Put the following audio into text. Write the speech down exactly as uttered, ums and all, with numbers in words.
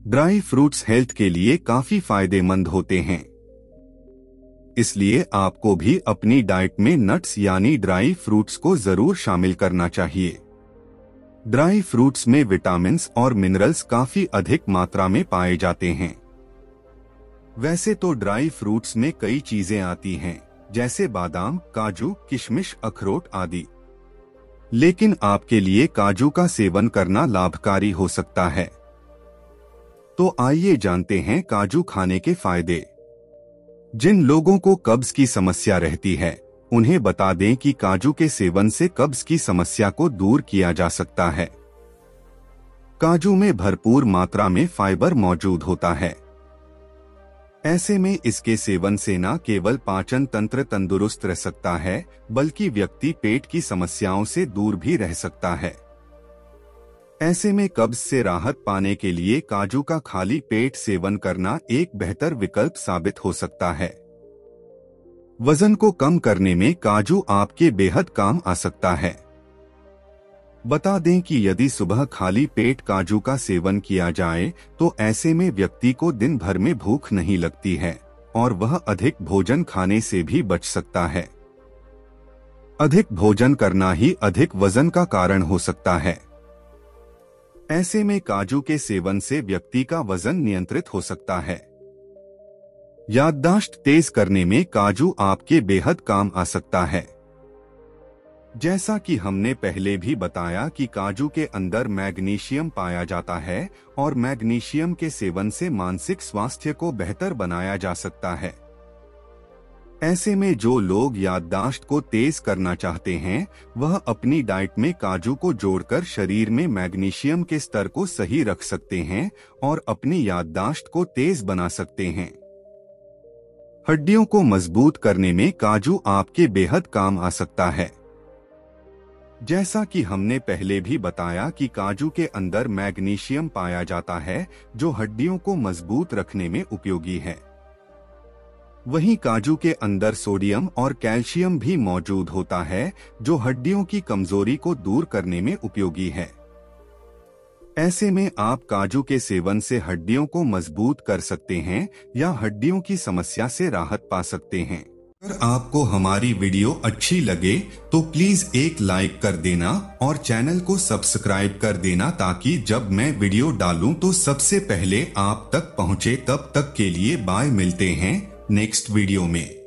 Dry fruits health के लिए काफी फायदेमंद होते हैं, इसलिए आपको भी अपनी डाइट में नट्स यानी ड्राई फ्रूट्स को जरूर शामिल करना चाहिए। ड्राई फ्रूट्स में विटामिन्स और मिनरल्स काफी अधिक मात्रा में पाए जाते हैं। वैसे तो ड्राई फ्रूट्स में कई चीजें आती हैं, जैसे बादाम, काजू, किशमिश, अखरोट आदि, लेकिन आपके लिए काजू का सेवन करना लाभकारी हो सकता है। तो आइए जानते हैं काजू खाने के फायदे। जिन लोगों को कब्ज की समस्या रहती है, उन्हें बता दें कि काजू के सेवन से कब्ज की समस्या को दूर किया जा सकता है। काजू में भरपूर मात्रा में फाइबर मौजूद होता है। ऐसे में इसके सेवन से न केवल पाचन तंत्र तंदुरुस्त रह सकता है, बल्कि व्यक्ति पेट की समस्याओं से दूर भी रह सकता है। ऐसे में कब्ज से राहत पाने के लिए काजू का खाली पेट सेवन करना एक बेहतर विकल्प साबित हो सकता है। वजन को कम करने में काजू आपके बेहद काम आ सकता है। बता दें कि यदि सुबह खाली पेट काजू का सेवन किया जाए तो ऐसे में व्यक्ति को दिन भर में भूख नहीं लगती है और वह अधिक भोजन खाने से भी बच सकता है। अधिक भोजन करना ही अधिक वजन का कारण हो सकता है। ऐसे में काजू के सेवन से व्यक्ति का वजन नियंत्रित हो सकता है। याददाश्त तेज करने में काजू आपके बेहद काम आ सकता है। जैसा कि हमने पहले भी बताया कि काजू के अंदर मैग्नीशियम पाया जाता है और मैग्नीशियम के सेवन से मानसिक स्वास्थ्य को बेहतर बनाया जा सकता है। ऐसे में जो लोग याददाश्त को तेज करना चाहते हैं, वह अपनी डाइट में काजू को जोड़कर शरीर में मैग्नीशियम के स्तर को सही रख सकते हैं और अपनी याददाश्त को तेज बना सकते हैं। हड्डियों को मजबूत करने में काजू आपके बेहद काम आ सकता है। जैसा कि हमने पहले भी बताया कि काजू के अंदर मैग्नीशियम पाया जाता है, जो हड्डियों को मजबूत रखने में उपयोगी है। वहीं काजू के अंदर सोडियम और कैल्शियम भी मौजूद होता है, जो हड्डियों की कमजोरी को दूर करने में उपयोगी है। ऐसे में आप काजू के सेवन से हड्डियों को मजबूत कर सकते हैं या हड्डियों की समस्या से राहत पा सकते हैं। अगर आपको हमारी वीडियो अच्छी लगे तो प्लीज एक लाइक कर देना और चैनल को सब्सक्राइब कर देना, ताकि जब मैं वीडियो डालूं तो सबसे पहले आप तक पहुंचे। तब तक के लिए बाय, मिलते हैं नेक्स्ट वीडियो में।